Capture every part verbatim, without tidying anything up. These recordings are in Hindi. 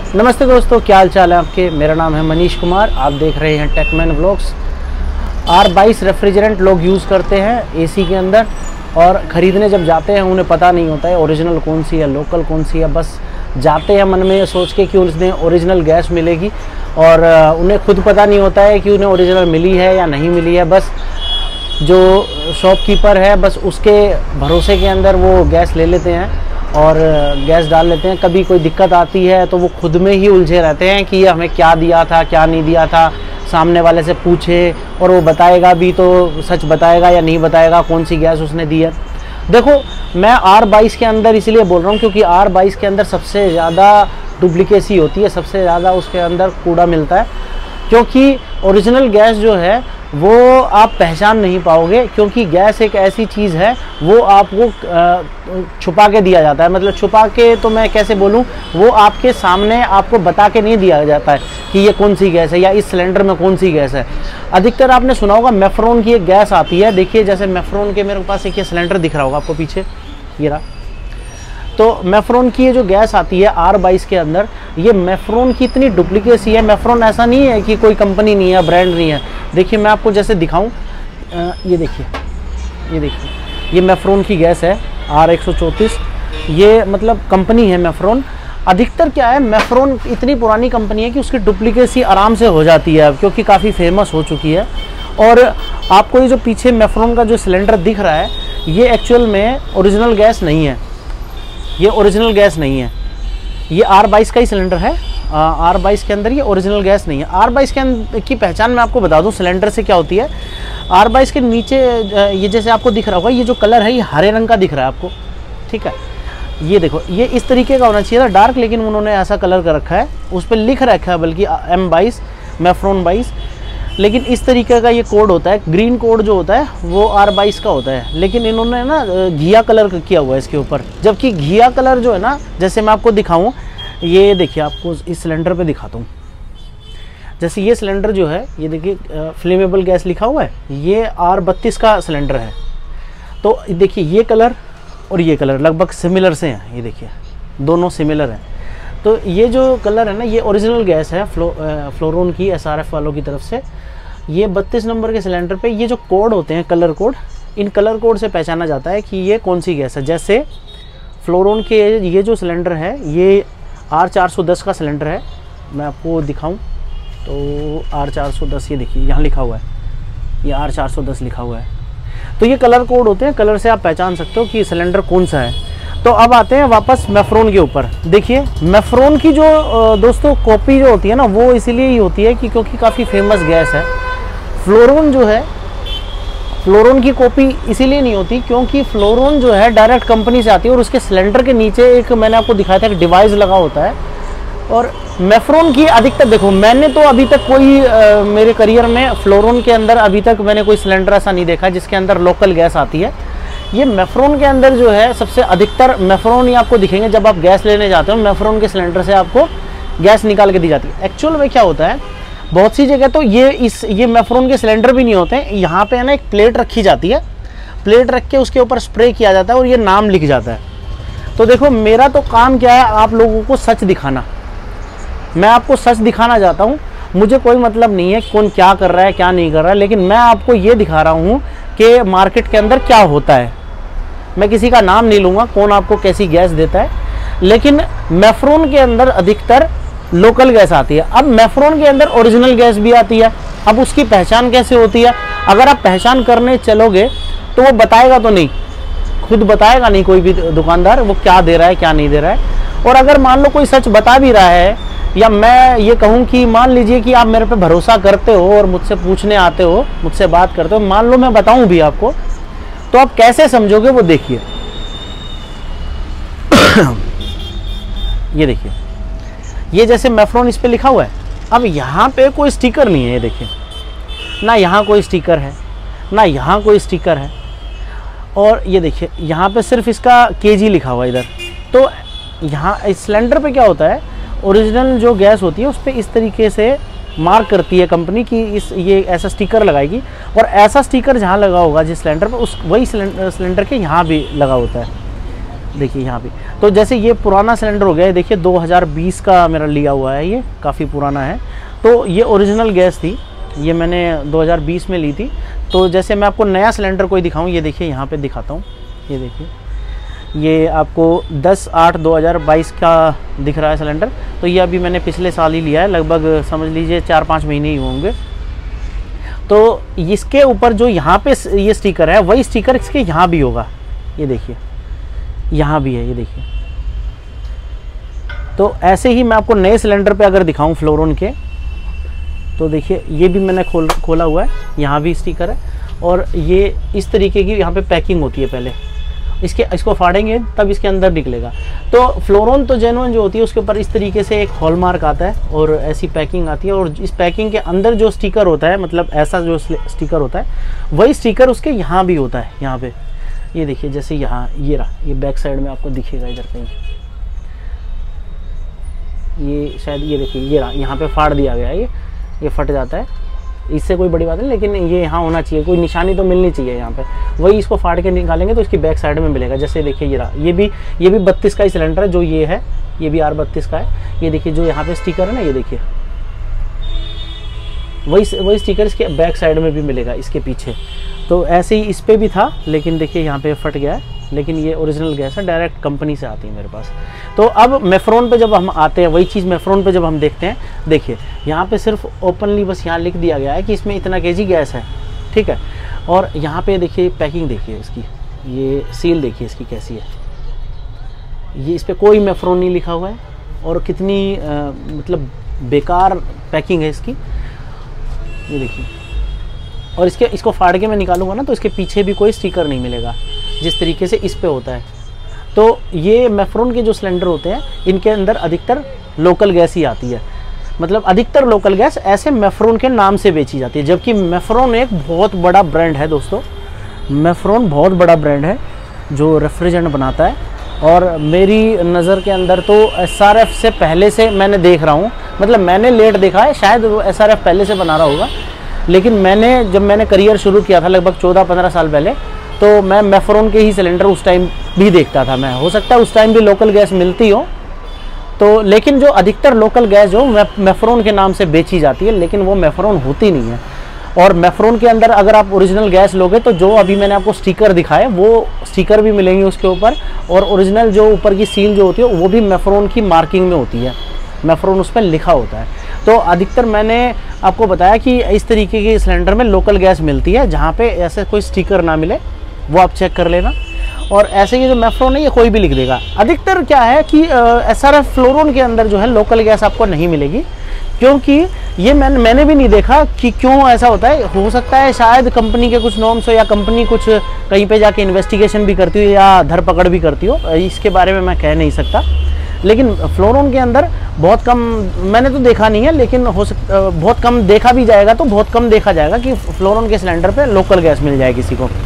नमस्ते दोस्तों, क्या हाल चाल है आपके। मेरा नाम है मनीष कुमार, आप देख रहे हैं टेकमैन व्लॉग्स। आर बाईस रेफ्रिजरेंट लोग यूज़ करते हैं एसी के अंदर, और ख़रीदने जब जाते हैं उन्हें पता नहीं होता है ओरिजिनल कौन सी है, लोकल कौन सी है। बस जाते हैं मन में सोच के कि उसने ओरिजिनल गैस मिलेगी, और उन्हें खुद पता नहीं होता है कि उन्हें ओरिजिनल मिली है या नहीं मिली है। बस जो शॉपकीपर है बस उसके भरोसे के अंदर वो गैस ले लेते हैं और गैस डाल लेते हैं। कभी कोई दिक्कत आती है तो वो खुद में ही उलझे रहते हैं कि ये हमें क्या दिया था, क्या नहीं दिया था। सामने वाले से पूछे और वो बताएगा भी तो सच बताएगा या नहीं बताएगा कौन सी गैस उसने दी है। देखो, मैं आर बाईस के अंदर इसलिए बोल रहा हूँ क्योंकि आर बाईस के अंदर सबसे ज़्यादा डुप्लीकेसी होती है, सबसे ज़्यादा उसके अंदर कूड़ा मिलता है। क्योंकि ओरिजिनल गैस जो है वो आप पहचान नहीं पाओगे, क्योंकि गैस एक ऐसी चीज़ है वो आपको छुपा के दिया जाता है। मतलब छुपा के तो मैं कैसे बोलूँ, वो आपके सामने आपको बता के नहीं दिया जाता है कि ये कौन सी गैस है या इस सिलेंडर में कौन सी गैस है। अधिकतर आपने सुना होगा मेफ्रॉन की एक गैस आती है। देखिए, जैसे मेफ्रॉन के मेरे पास एक ये सिलेंडर दिख रहा होगा आपको पीछे, ये रहा। तो मेफ्रॉन की ये जो गैस आती है आर बाईस के अंदर, ये मेफ्रॉन की इतनी डुप्लीकेसी है। मेफ्रॉन ऐसा नहीं है कि कोई कंपनी नहीं है, ब्रांड नहीं है। देखिए, मैं आपको जैसे दिखाऊं, ये देखिए, ये देखिए, ये मेफ्रॉन की गैस है आर एक सौ चौंतीस। ये मतलब कंपनी है मेफ्रॉन। अधिकतर क्या है, मेफ्रॉन इतनी पुरानी कंपनी है कि उसकी डुप्लीकेसी आराम से हो जाती है अब, क्योंकि काफ़ी फेमस हो चुकी है। और आपको ये जो पीछे मेफ्रॉन का जो सिलेंडर दिख रहा है, ये एक्चुअल में ओरिजिनल गैस नहीं है। ये ओरिजिनल गैस नहीं है, ये आर बाईस का ही सिलेंडर है। आर बाईस के अंदर ये ओरिजिनल गैस नहीं है। आर बाईस के अंदर की पहचान मैं आपको बता दूं सिलेंडर से क्या होती है। आर बाईस के नीचे ये जैसे आपको दिख रहा होगा, ये जो कलर है ये हरे रंग का दिख रहा है आपको, ठीक है। ये देखो, ये इस तरीके का होना चाहिए था डार्क, लेकिन उन्होंने ऐसा कलर कर रखा है। उस पर लिख रखा है बल्कि एम बाईस, मेफ्रॉन बाईस, लेकिन इस तरीके का ये कोड होता है। ग्रीन कोड जो होता है वो आर बाईस का होता है, लेकिन इन्होंने ना घिया कलर किया हुआ है इसके ऊपर। जबकि घिया कलर जो है ना, जैसे मैं आपको दिखाऊं, ये देखिए, आपको इस सिलेंडर पे दिखाता हूँ। जैसे ये सिलेंडर जो है, ये देखिए फ्लेमेबल गैस लिखा हुआ है, ये आर बत्तीस का सिलेंडर है। तो देखिए, ये कलर और ये कलर लगभग सिमिलर से हैं। ये देखिए, दोनों सिमिलर हैं। तो ये जो कलर है ना, ये ओरिजिनल गैस है फ्लो फ्लोरोन की, एस आर एफ वालों की तरफ से। ये बत्तीस नंबर के सिलेंडर पे ये जो कोड होते हैं, कलर कोड, इन कलर कोड से पहचाना जाता है कि ये कौन सी गैस है। जैसे फ्लोरोन के ये जो सिलेंडर है, ये आर चार सौ दस का सिलेंडर है। मैं आपको दिखाऊं तो आर चार सौ दस, ये देखिए यहाँ लिखा हुआ है, ये आर चार सौ दस लिखा हुआ है। तो ये कलर कोड होते हैं, कलर से आप पहचान सकते हो कि सिलेंडर कौन सा है। तो अब आते हैं वापस मेफ्रॉन के ऊपर। देखिए, मेफ्रॉन की जो दोस्तों कॉपी जो होती है ना, वो इसीलिए ही होती है कि क्योंकि काफ़ी फेमस गैस है। फ्लोरोन जो है, फ्लोरोन की कॉपी इसीलिए नहीं होती क्योंकि फ्लोरोन जो है डायरेक्ट कंपनी से आती है, और उसके सिलेंडर के नीचे एक, मैंने आपको दिखाया था, एक डिवाइस लगा होता है। और मेफ्रॉन की अधिकतर देखो, मैंने तो अभी तक कोई आ, मेरे करियर में फ्लोरोन के अंदर अभी तक मैंने कोई सिलेंडर ऐसा नहीं देखा जिसके अंदर लोकल गैस आती है। ये मेफ्रॉन के अंदर जो है सबसे अधिकतर मेफ्रॉन ही आपको दिखेंगे। जब आप गैस लेने जाते हो, मेफ्रॉन के सिलेंडर से आपको गैस निकाल के दी जाती है। एक्चुअल में क्या होता है, बहुत सी जगह तो ये इस ये मेफ्रॉन के सिलेंडर भी नहीं होते हैं। यहाँ पे है ना एक प्लेट रखी जाती है, प्लेट रख के उसके ऊपर स्प्रे किया जाता है और ये नाम लिख जाता है। तो देखो, मेरा तो काम क्या है, आप लोगों को सच दिखाना। मैं आपको सच दिखाना चाहता हूँ। मुझे कोई मतलब नहीं है कौन क्या कर रहा है क्या नहीं कर रहा है, लेकिन मैं आपको ये दिखा रहा हूँ कि मार्केट के अंदर क्या होता है। मैं किसी का नाम नहीं लूँगा कौन आपको कैसी गैस देता है, लेकिन मेफ्रॉन के अंदर अधिकतर लोकल गैस आती है। अब मेफ्रॉन के अंदर ओरिजिनल गैस भी आती है। अब उसकी पहचान कैसे होती है? अगर आप पहचान करने चलोगे तो वो बताएगा तो नहीं, खुद बताएगा नहीं कोई भी दुकानदार वो क्या दे रहा है क्या नहीं दे रहा है। और अगर मान लो कोई सच बता भी रहा है, या मैं ये कहूँ कि मान लीजिए कि आप मेरे पे भरोसा करते हो और मुझसे पूछने आते हो, मुझसे बात करते हो, मान लो मैं बताऊँ भी आपको, तो आप कैसे समझोगे वो देखिए। ये देखिए, ये जैसे मेफ्रॉन इस पे लिखा हुआ है। अब यहाँ पे कोई स्टिकर नहीं है, ये देखिए, ना यहाँ कोई स्टिकर है ना यहाँ कोई स्टिकर है। और ये देखिए, यहाँ पे सिर्फ इसका केजी लिखा हुआ है इधर। तो यहाँ इस सिलेंडर पे क्या होता है, ओरिजिनल जो गैस होती है उस पर इस तरीके से मार्क करती है कंपनी की इस ये ऐसा स्टिकर लगाएगी, और ऐसा स्टिकर जहाँ लगा होगा जिस सिलेंडर पे, उस वही सिलेंडर के यहाँ भी लगा होता है। देखिए यहाँ पे। तो जैसे ये पुराना सिलेंडर हो गया है, देखिए दो हज़ार बीस का मेरा लिया हुआ है, ये काफ़ी पुराना है। तो ये ओरिजिनल गैस थी, ये मैंने दो हज़ार बीस में ली थी। तो जैसे मैं आपको नया सिलेंडर कोई दिखाऊं, ये देखिए यहाँ पे दिखाता हूँ, ये देखिए ये आपको दस आठ दो हज़ार बाईस का दिख रहा है सिलेंडर। तो ये अभी मैंने पिछले साल ही लिया है, लगभग समझ लीजिए चार पाँच महीने ही होंगे। तो इसके ऊपर जो यहाँ पे ये स्टिकर है, वही स्टिकर इसके यहाँ भी होगा, ये देखिए यहाँ भी है, ये देखिए। तो ऐसे ही मैं आपको नए सिलेंडर पे अगर दिखाऊं फ्लोरोन के, तो देखिए ये भी मैंने खोल खोला हुआ है, यहाँ भी स्टिकर है। और ये इस तरीके की यहाँ पे पैकिंग होती है, पहले इसके इसको फाड़ेंगे तब इसके अंदर निकलेगा। तो फ्लोरोन तो जेन्युइन जो होती है उसके ऊपर इस तरीके से एक हॉलमार्क आता है और ऐसी पैकिंग आती है। और इस पैकिंग के अंदर जो स्टिकर होता है, मतलब ऐसा जो स्टिकर होता है, वही स्टिकर उसके यहाँ भी होता है। यहाँ पे ये देखिए, जैसे यहाँ ये रहा, ये बैक साइड में आपको दिखेगा इधर कहीं, ये शायद ये देखिए ये रहा, यहाँ पे फाड़ दिया गया है, ये ये फट जाता है, इससे कोई बड़ी बात नहीं, लेकिन ये यहाँ होना चाहिए, कोई निशानी तो मिलनी चाहिए यहाँ पे। वही इसको फाड़ के निकालेंगे तो इसकी बैक साइड में मिलेगा। जैसे देखिए ये रहा, ये भी ये भी बत्तीस का ही सिलेंडर है, जो ये है ये भी आर बत्तीस का है। ये देखिए जो यहाँ पे स्टिकर है ना, ये देखिए वही वही स्टिकर इसके बैक साइड में भी मिलेगा, इसके पीछे। तो ऐसे ही इस पर भी था, लेकिन देखिए यहाँ पे फट गया है। लेकिन ये ओरिजिनल गैस है, डायरेक्ट कंपनी से आती है मेरे पास। तो अब मेफ्रॉन पे जब हम आते हैं, वही चीज़ मेफ्रॉन पे जब हम देखते हैं, देखिए यहाँ पे सिर्फ ओपनली बस यहाँ लिख दिया गया है कि इसमें इतना केजी गैस है, ठीक है। और यहाँ पे देखिए पैकिंग देखिए इसकी, ये सील देखिए इसकी कैसी है, ये इस पर कोई मेफ्रॉन नहीं लिखा हुआ है। और कितनी आ, मतलब बेकार पैकिंग है इसकी, ये देखिए। और इसके इसको फाड़ के मैं निकालूंगा ना, तो इसके पीछे भी कोई स्टिकर नहीं मिलेगा जिस तरीके से इस पे होता है। तो ये मेफ्रॉन के जो सिलेंडर होते हैं, इनके अंदर अधिकतर लोकल गैस ही आती है, मतलब अधिकतर लोकल गैस ऐसे मेफ्रॉन के नाम से बेची जाती है। जबकि मेफ्रॉन एक बहुत बड़ा ब्रांड है दोस्तों, मेफ्रॉन बहुत बड़ा ब्रांड है जो रेफ्रिजरेंट बनाता है। और मेरी नज़र के अंदर तो एस आर एफ से पहले से मैंने देख रहा हूँ, मतलब मैंने लेट देखा है, शायद वो एस आर एफ पहले से बना रहा होगा। लेकिन मैंने जब मैंने करियर शुरू किया था लगभग चौदह पंद्रह साल पहले, तो मैं मेफ्रॉन के ही सिलेंडर उस टाइम भी देखता था मैं। हो सकता है उस टाइम भी लोकल गैस मिलती हो, तो लेकिन जो अधिकतर लोकल गैस जो मेफ्रॉन के नाम से बेची जाती है, लेकिन वो मेफ्रॉन होती नहीं है। और मेफ्रॉन के अंदर अगर आप ओरिजिनल गैस लोगे, तो जो अभी मैंने आपको स्टिकर दिखाए, वो स्टिकर भी मिलेंगे उसके ऊपर। और ओरिजिनल जो ऊपर की सील जो होती है, वो भी मेफ्रॉन की मार्किंग में होती है, मेफ्रॉन उस पर लिखा होता है। तो अधिकतर मैंने आपको बताया कि इस तरीके के सिलेंडर में लोकल गैस मिलती है, जहाँ पे ऐसे कोई स्टिकर ना मिले, वो आप चेक कर लेना। और ऐसे ये जो मेफ्रॉन है, ये कोई भी लिख देगा। अधिकतर क्या है कि एस आर एफ फ्लोरोन के अंदर जो है लोकल गैस आपको नहीं मिलेगी, क्योंकि ये मैंने मैंने भी नहीं देखा कि क्यों ऐसा होता है। हो सकता है शायद कंपनी के कुछ नॉर्म्स हो, या कंपनी कुछ कहीं पे जाके इन्वेस्टिगेशन भी करती हो या धरपकड़ भी करती हो, इसके बारे में मैं कह नहीं सकता। लेकिन फ्लोरोन के अंदर बहुत कम, मैंने तो देखा नहीं है, लेकिन हो सकता बहुत कम देखा भी जाएगा, तो बहुत कम देखा जाएगा कि फ्लोरोन के सिलेंडर पे लोकल गैस मिल जाए किसी को।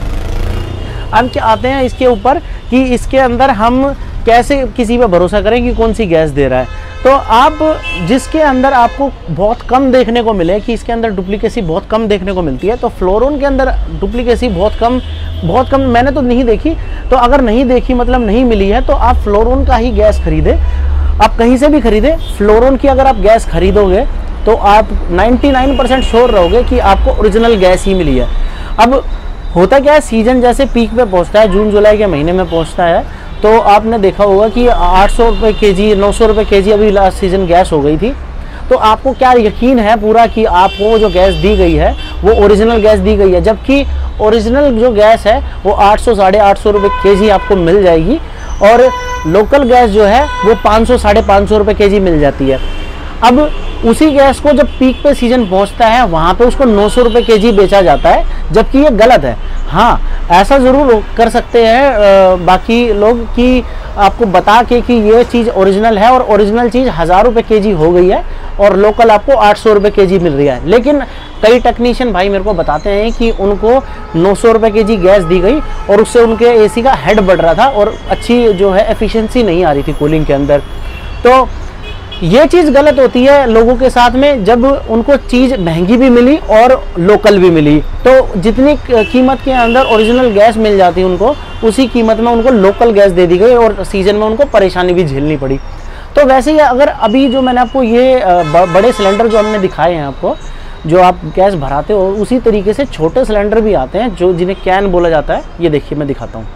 अब क्या आते हैं इसके ऊपर कि इसके अंदर हम कैसे किसी पे भरोसा करें कि कौन सी गैस दे रहा है। तो आप जिसके अंदर आपको बहुत कम देखने को मिले कि इसके अंदर डुप्लीकेसी बहुत कम देखने को मिलती है, तो फ्लोरोन के अंदर डुप्लीकेसी बहुत कम बहुत कम मैंने तो नहीं देखी। तो अगर नहीं देखी मतलब नहीं मिली है, तो आप फ्लोरोन का ही गैस खरीदें। आप कहीं से भी खरीदें, फ्लोरोन की अगर आप गैस खरीदोगे तो आप निन्यानवे परसेंट श्योर रहोगे कि आपको ओरिजिनल गैस ही मिली है। अब होता क्या है, सीजन जैसे पीक पे पहुंचता है, जून जुलाई के महीने में पहुंचता है, तो आपने देखा होगा कि आठ सौ रुपये के जी, नौ सौ रुपये के जी अभी लास्ट सीज़न गैस हो गई थी। तो आपको क्या यकीन है पूरा कि आपको जो गैस दी गई है वो ओरिजिनल गैस दी गई है, जबकि ओरिजिनल जो गैस है वो आठ सौ साढ़े आठ सौ रुपये के जी आपको मिल जाएगी, और लोकल गैस जो है वो पाँच सौ साढ़े पाँच सौ रुपये के जी मिल जाती है। अब उसी गैस को जब पीक पे सीजन पहुंचता है, वहाँ पे उसको नौ सौ रुपये के जी बेचा जाता है, जबकि ये गलत है। हाँ, ऐसा ज़रूर कर सकते हैं बाकी लोग कि आपको बता के कि ये चीज़ ओरिजिनल है और ओरिजिनल चीज़ हज़ार रुपये के जी हो गई है और लोकल आपको आठ सौ रुपये के जी मिल रही है। लेकिन कई टेक्नीशियन भाई मेरे को बताते हैं कि उनको नौ सौ रुपये के जी गैस दी गई और उससे उनके एसी का हेड बढ़ रहा था और अच्छी जो है एफिशिएंसी नहीं आ रही थी कूलिंग के अंदर। तो ये चीज़ गलत होती है लोगों के साथ में, जब उनको चीज़ महंगी भी मिली और लोकल भी मिली। तो जितनी कीमत के अंदर ओरिजिनल गैस मिल जाती है उनको, उसी कीमत में उनको लोकल गैस दे दी गई और सीजन में उनको परेशानी भी झेलनी पड़ी। तो वैसे ही अगर अभी जो मैंने आपको ये बड़े सिलेंडर जो हमने दिखाए हैं आपको, जो आप गैस भराते हो, उसी तरीके से छोटे सिलेंडर भी आते हैं जो जिन्हें कैन बोला जाता है। ये देखिए मैं दिखाता हूँ।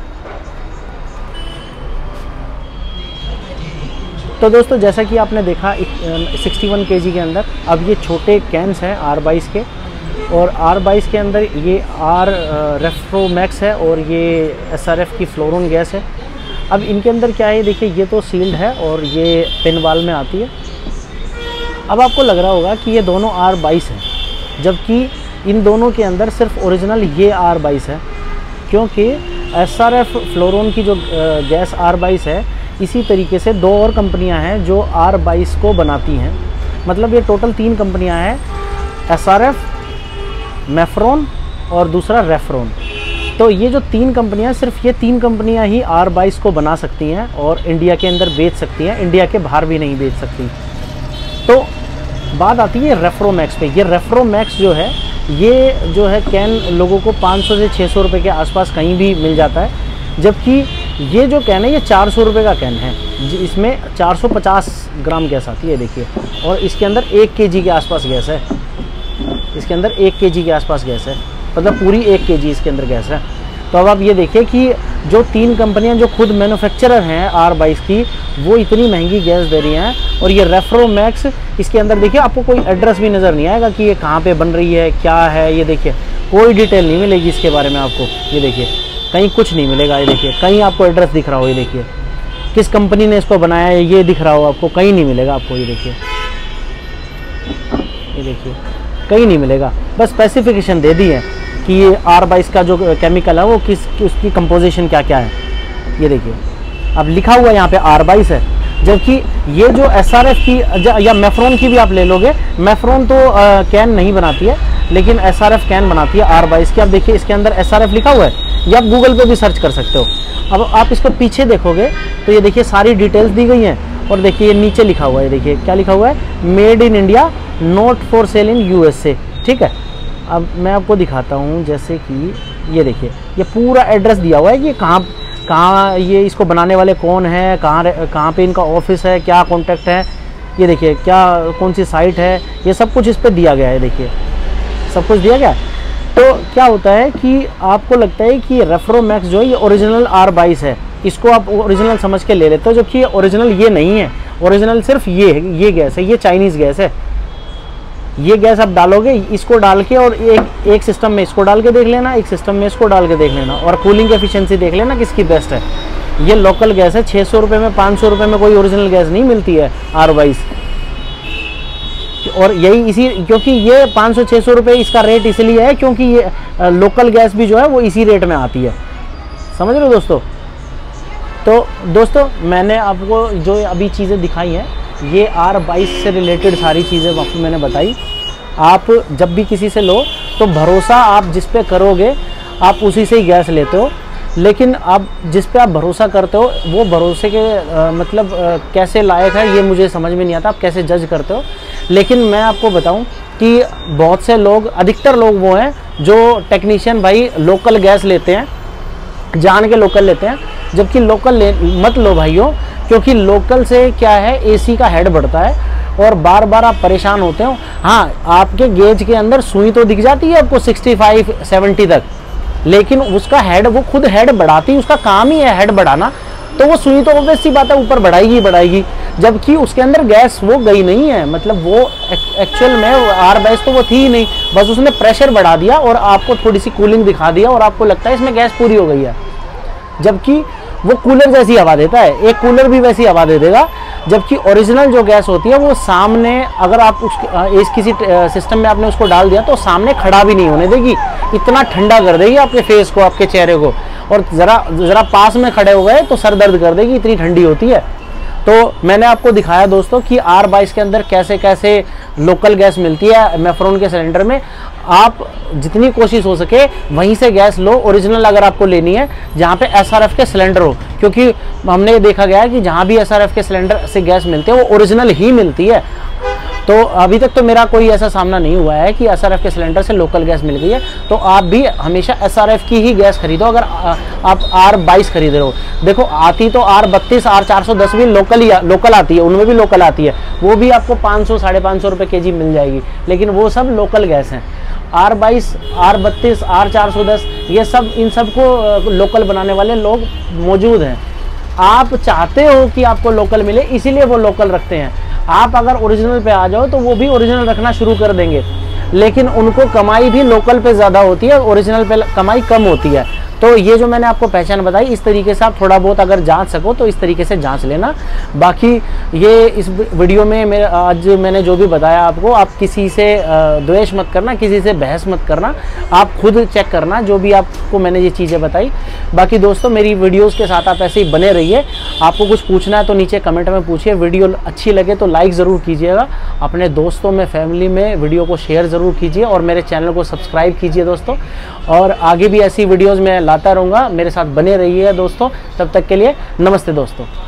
तो दोस्तों जैसा कि आपने देखा सिक्सटी वन केजी के अंदर अब ये छोटे कैंस हैं आर बाईस के, और आर बाईस के अंदर ये आर रेफ्रोमैक्स है और ये एस आर एफ की फ्लोरोन गैस है। अब इनके अंदर क्या है, देखिए ये तो सील्ड है और ये पिन वाल में आती है। अब आपको लग रहा होगा कि ये दोनों आर बाईस हैं, जबकि इन दोनों के अंदर सिर्फ ओरिजिनल ये आर बाईस है, क्योंकि एस आर एफ फ्लोरोन की जो गैस आर बाईस है, इसी तरीके से दो और कंपनियां हैं जो आर बाईस को बनाती हैं। मतलब ये टोटल तीन कंपनियां हैं, एस आर एफ, मेफ्रोन और दूसरा रेफ्रोन। तो ये जो तीन कंपनियां, सिर्फ ये तीन कंपनियां ही आर बाईस को बना सकती हैं और इंडिया के अंदर बेच सकती हैं, इंडिया के बाहर भी नहीं बेच सकती। तो बात आती है रेफ्रोमैक्स पे। ये रेफ्रोमैक्स जो है, ये जो है कैन लोगों को पाँच सौ से छः सौ रुपये के आसपास कहीं भी मिल जाता है, जबकि ये जो कैन है ये चार सौ रुपये का कैन है। इसमें चार सौ पचास ग्राम गैस आती है देखिए, और इसके अंदर एक केजी के आसपास गैस है। इसके अंदर एक केजी के आसपास गैस है, मतलब पूरी एक केजी इसके अंदर गैस है। तो अब आप ये देखिए कि जो तीन कंपनियां जो खुद मैन्युफैक्चरर हैं आर बाईस की, वो इतनी महंगी गैस दे रही हैं। और ये रेफ्रोमैक्स, इसके अंदर देखिए आपको कोई एड्रेस भी नज़र नहीं आएगा कि ये कहाँ पे बन रही है, क्या है। ये देखिए कोई डिटेल नहीं मिलेगी इसके बारे में आपको। ये देखिए कहीं कुछ नहीं मिलेगा। ये देखिए कहीं आपको एड्रेस दिख रहा हो, ये देखिए किस कंपनी ने इसको बनाया है ये दिख रहा हो आपको, कहीं नहीं मिलेगा आपको। ये देखिए ये देखिए कहीं नहीं मिलेगा। बस स्पेसिफिकेशन दे दी है कि ये आर बाईस का जो केमिकल है वो किस उसकी कंपोजिशन क्या क्या है। ये देखिए अब लिखा हुआ यहाँ पे आर बाईस है, जबकि ये जो एस आर एफ की या मेफ्रोन की भी आप ले लोगे, मेफ्रोन तो आ, कैन नहीं बनाती है, लेकिन एस आर एफ कैन बनाती है आर बाईस की। आप देखिए इसके अंदर एस आर एफ लिखा हुआ है, ये आप गूगल पे भी सर्च कर सकते हो। अब आप इसको पीछे देखोगे तो ये देखिए सारी डिटेल्स दी गई हैं, और देखिए ये नीचे लिखा हुआ है, देखिए क्या लिखा हुआ है, made in India, not for sale in U S A. ठीक है, अब मैं आपको दिखाता हूँ, जैसे कि ये देखिए ये पूरा एड्रेस दिया हुआ है कि कहाँ कहाँ ये इसको बनाने वाले कौन है, कहाँ कहाँ पे इनका ऑफिस है, क्या कॉन्टैक्ट है। ये देखिए क्या कौन सी साइट है, ये सब कुछ इस पर दिया गया है। देखिए सब कुछ दिया गया है। तो क्या होता है कि आपको लगता है कि रेफ्रोमैक्स जो है ये ओरिजिनल आर बाईस है, इसको आप ओरिजिनल समझ के ले लेते हो, जबकि ओरिजिनल ये नहीं है। ओरिजिनल सिर्फ ये है, ये गैस है, ये चाइनीज़ गैस है। ये गैस आप डालोगे, इसको डाल के और एक एक सिस्टम में इसको डाल के देख लेना, एक सिस्टम में इसको डाल के देख लेना, और कूलिंग एफिशिएंसी देख लेना किसकी बेस्ट है। ये लोकल गैस है, छः सौ रुपये में, पाँच सौ रुपये में कोई ओरिजिनल गैस नहीं मिलती है आर बाईस। और यही इसी क्योंकि ये पाँच सौ छः सौ रुपये इसका रेट इसलिए है क्योंकि ये लोकल गैस भी जो है वो इसी रेट में आती है। समझ रहे हो दोस्तों। तो दोस्तों मैंने आपको जो अभी चीज़ें दिखाई हैं, ये आर बाईस से रिलेटेड सारी चीज़ें आपको मैंने बताई। आप जब भी किसी से लो तो भरोसा आप जिस पे करोगे आप उसी से ही गैस लेते हो, लेकिन आप जिस पे आप भरोसा करते हो वो भरोसे के आ, मतलब आ, कैसे लायक है ये मुझे समझ में नहीं आता, आप कैसे जज करते हो। लेकिन मैं आपको बताऊं कि बहुत से लोग, अधिकतर लोग वो हैं जो टेक्नीशियन भाई लोकल गैस लेते हैं, जान के लोकल लेते हैं, जबकि लोकल ले मत लो भाइयों, क्योंकि लोकल से क्या है एसी का हेड बढ़ता है और बार बार आप परेशान होते हो। हाँ, आपके गेज के अंदर सुई तो दिख जाती है आपको सिक्सटी फाइव सेवेंटी तक, लेकिन उसका हेड, वो खुद हेड बढ़ाती है, उसका काम ही है हेड बढ़ाना, तो वो सुई तो ऑब्वियस सी बात है ऊपर बढ़ाएगी बढ़ाएगी, जबकि उसके अंदर गैस वो गई नहीं है। मतलब वो एक्चुअल में आर बाईस तो वो थी ही नहीं, बस उसने प्रेशर बढ़ा दिया और आपको थोड़ी सी कूलिंग दिखा दिया और आपको लगता है इसमें गैस पूरी हो गई है, जबकि वो कूलर जैसी हवा देता है, एक कूलर भी वैसी हवा दे देगा। जबकि ओरिजिनल जो गैस होती है वो सामने, अगर आप उस इस किसी सिस्टम में आपने उसको डाल दिया तो सामने खड़ा भी नहीं होने देगी, इतना ठंडा कर देगी आपके फेस को, आपके चेहरे को, और ज़रा ज़रा पास में खड़े हो गए तो सर दर्द कर देगी, इतनी ठंडी होती है। तो मैंने आपको दिखाया दोस्तों कि आर बाईस के अंदर कैसे कैसे लोकल गैस मिलती है मेफ्रोन के सिलेंडर में। आप जितनी कोशिश हो सके वहीं से गैस लो, ओरिजिनल अगर आपको लेनी है, जहाँ पे एसआरएफ के सिलेंडर हो, क्योंकि हमने देखा गया है कि जहाँ भी एसआरएफ के सिलेंडर से गैस मिलती है वो ओरिजिनल ही मिलती है। तो अभी तक तो मेरा कोई ऐसा सामना नहीं हुआ है कि एस आर एफ के सिलेंडर से लोकल गैस मिल गई है। तो आप भी हमेशा एस आर एफ की ही गैस खरीदो। अगर आप आर बाईस खरीद रहे हो, देखो आती तो आर बत्तीस आर चार सौ दस भी लोकल ही लोकल आती है, उनमें भी लोकल आती है, वो भी आपको पाँच सौ साढ़े पाँच सौ रुपये के जी मिल जाएगी, लेकिन वो सब लोकल गैस हैं। आर बाईस आर बत्तीस आर चार सौ दस ये सब, इन सब को लोकल बनाने वाले लोग मौजूद हैं। आप चाहते हो कि आपको लोकल मिले, इसीलिए वो लोकल रखते हैं। आप अगर ओरिजिनल पे आ जाओ तो वो भी ओरिजिनल रखना शुरू कर देंगे, लेकिन उनको कमाई भी लोकल पे ज़्यादा होती है, ओरिजिनल पे कमाई कम होती है। तो ये जो मैंने आपको पहचान बताई, इस तरीके से आप थोड़ा बहुत अगर जांच सको तो इस तरीके से जांच लेना। बाकी ये इस वीडियो में मेरे आज मैंने जो भी बताया आपको, आप किसी से द्वेष मत करना, किसी से बहस मत करना, आप खुद चेक करना जो भी आपको मैंने ये चीज़ें बताई। बाकी दोस्तों मेरी वीडियोस के साथ आप ऐसे ही बने रहिए। आपको कुछ पूछना है तो नीचे कमेंट में पूछिए। वीडियो अच्छी लगे तो लाइक ज़रूर कीजिएगा, अपने दोस्तों में फैमिली में वीडियो को शेयर ज़रूर कीजिए और मेरे चैनल को सब्सक्राइब कीजिए दोस्तों। और आगे भी ऐसी वीडियोज़ में लाता रहूँगा, मेरे साथ बने रहिए दोस्तों। तब तक के लिए नमस्ते दोस्तों।